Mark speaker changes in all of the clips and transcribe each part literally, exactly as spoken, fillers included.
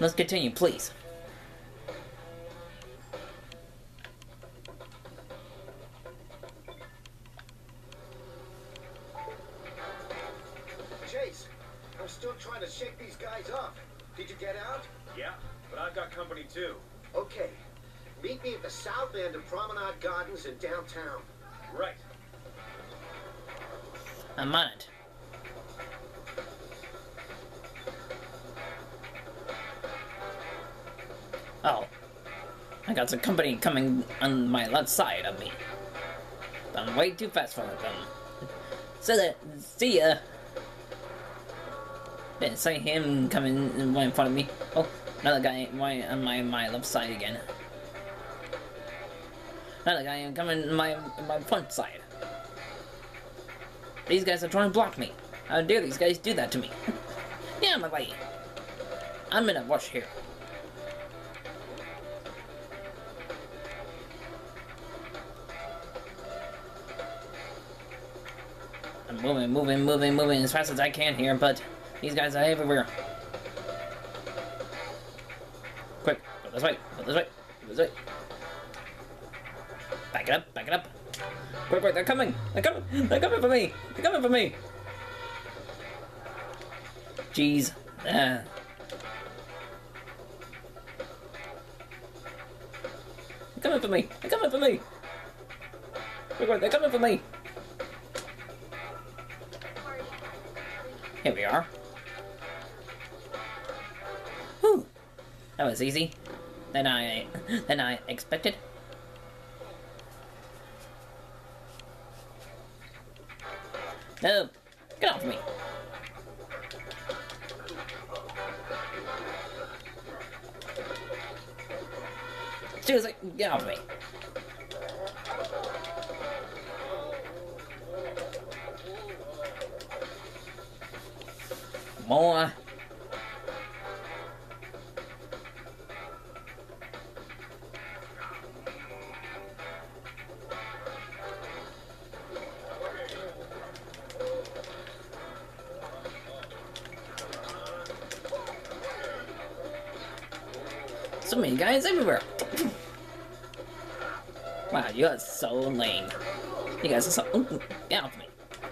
Speaker 1: Let's continue, please.
Speaker 2: Chase, I'm still trying to shake these guys up. Did you get out?
Speaker 3: Yeah, but I've got company too.
Speaker 2: Okay. Meet me at the south end of Promenade Gardens in downtown.
Speaker 3: Right.
Speaker 1: I'm on it. Oh. I got some company coming on my left side of me. I'm way too fast for them. So that, see ya. Didn't see him coming right in front of me. Oh, another guy right on my, my left side again. Another guy coming on my, my front side. These guys are trying to block me. How dare these guys do that to me? Yeah, my way. I'm in a rush here. I'm moving, moving, moving, moving as fast as I can here, but these guys are everywhere. Quick, go this way, go this way, go this way. Back it up, back it up. Quick, quick, they're coming! They're coming! They're coming for me! They're coming for me! Jeez. Uh. They're coming for me! They're coming for me! Quick, quick, they're coming for me! Here we are. Whew. That was easy. Than I than I expected. No, get off me. Seriously, get off me. More. So many guys everywhere. Wow, you are so lame. You guys are so... Get off me.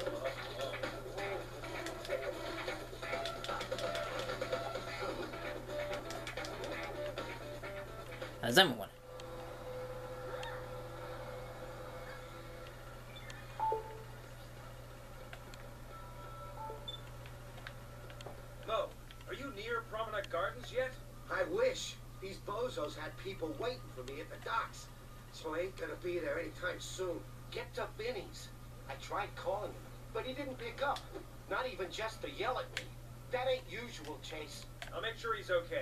Speaker 1: How's everyone?
Speaker 3: Mo, are you near Promenade Gardens yet?
Speaker 2: I wish. These bozos had people waiting for me at the docks. So I ain't gonna be there anytime soon. Get to Vinny's. I tried calling him, but he didn't pick up. Not even just to yell at me. That ain't usual, Chase.
Speaker 3: I'll make sure he's okay.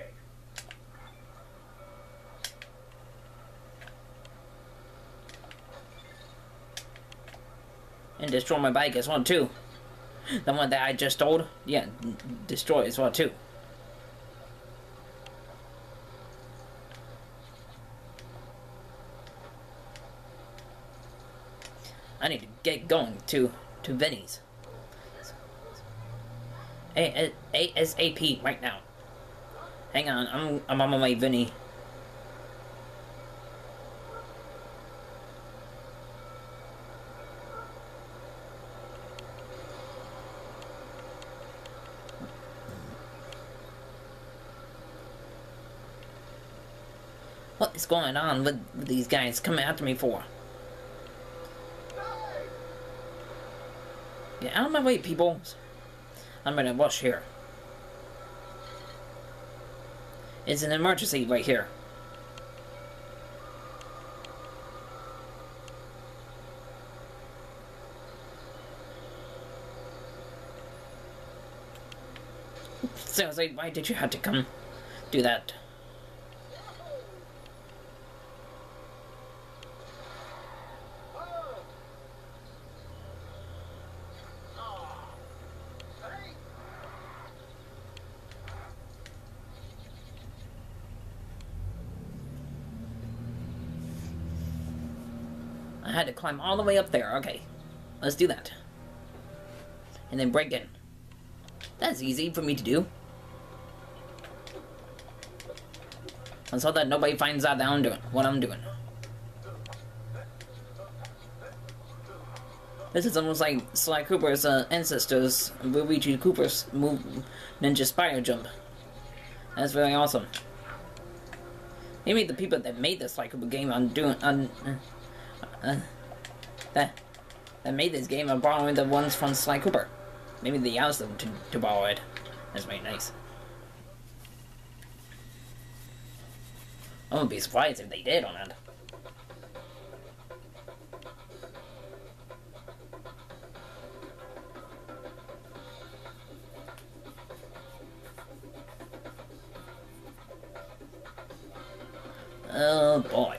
Speaker 1: And destroy my bike as well too. The one that I just stole, yeah, destroy as well too. I need to get going to to Vinny's. A ASAP right now. Hang on, I'm I'm on my way, Vinny. What is going on with, with these guys coming after me for? Get out of my way, people. I'm gonna rush here. It's an emergency right here. Seriously, why did you have to come do that? I had to climb all the way up there. Okay, let's do that. And then break in. That's easy for me to do. Let's hope that nobody finds out that I'm doing what I'm doing. This is almost like Sly Cooper's uh, ancestors, Luigi Cooper's move, Ninja Spire Jump. That's really awesome. Maybe the people that made this Sly Cooper game on doing on uh, uh, that that made this game are borrowing the ones from Sly Cooper. Maybe they asked them to, to borrow it. That's very nice. I wouldn't be surprised if they did on that. Oh boy.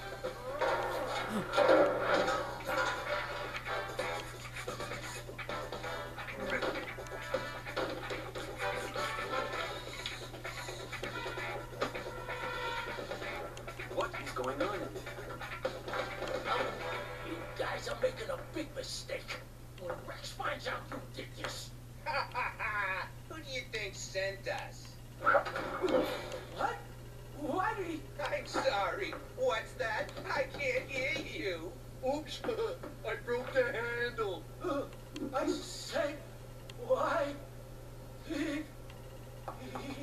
Speaker 2: What is going on in there?
Speaker 4: You guys are making a big mistake. When Rex finds out you did this.
Speaker 2: Who do you think sent us?
Speaker 4: What? Why did he...
Speaker 2: I'm sorry. What's that? I can't hear you. Oops. I broke the handle.
Speaker 4: I said, why did he...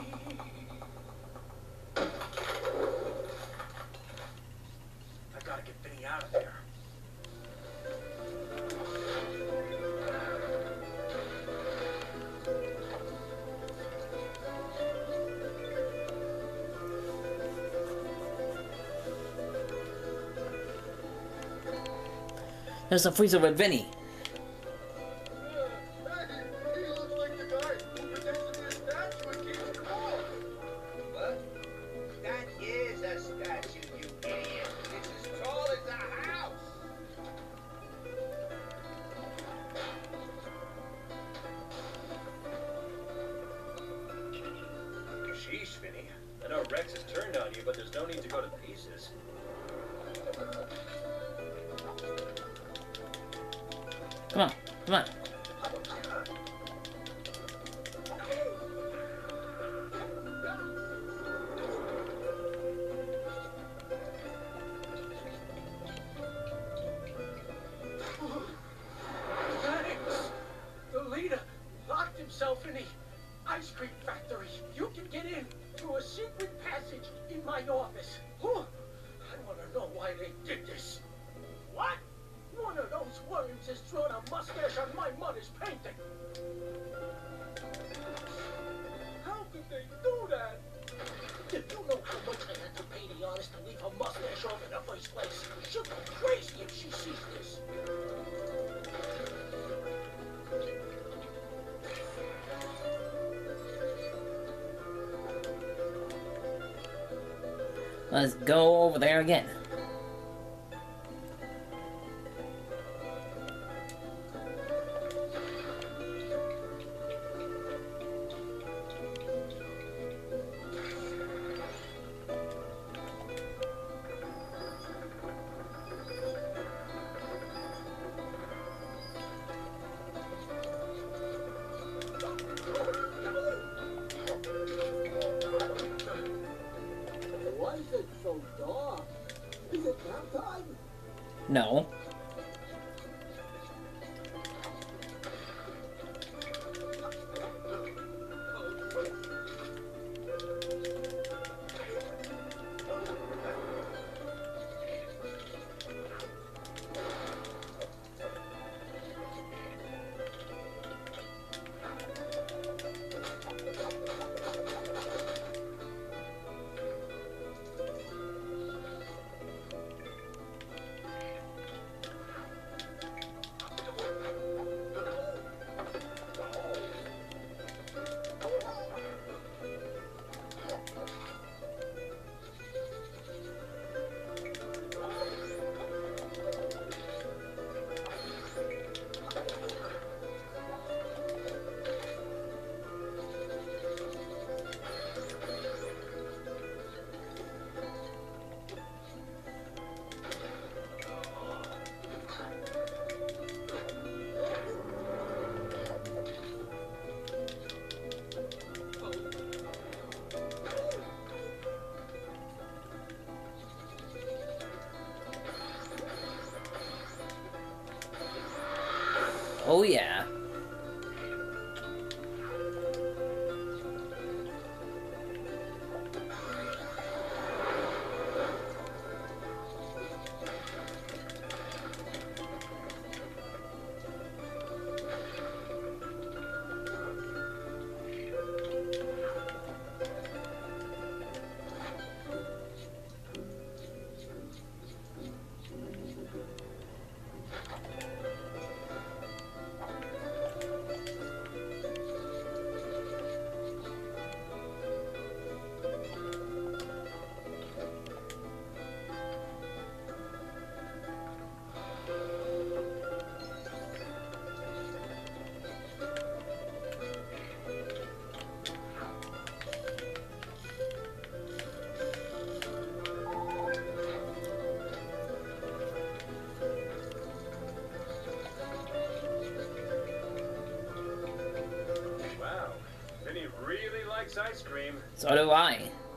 Speaker 3: I gotta get Vinny out of there.
Speaker 1: There's a freezer with Vinny.
Speaker 2: He looks like the guy who predicted this statue at King's Court. What? That is a statue, you idiot. It's as tall as a house.
Speaker 3: Sheesh, Vinny. I know Rex has turned on you, but there's no need to go to pieces.
Speaker 1: Come on, come on.
Speaker 4: Thanks. The leader locked himself in the ice cream factory. You can get in through a secret passage in my office. Whew. I want to know why they did this. What? One of those worms has drawn a mustache on my mother's painting. How could they do that? Do you know how much I had to pay the artist to leave her mustache off in the first place? She'll go crazy if she sees this.
Speaker 1: Let's go over there again.
Speaker 4: Why is it so dark? Is it nap time?
Speaker 1: No. Oh yeah.
Speaker 3: Wow, Vinny really likes ice cream.
Speaker 1: So do I.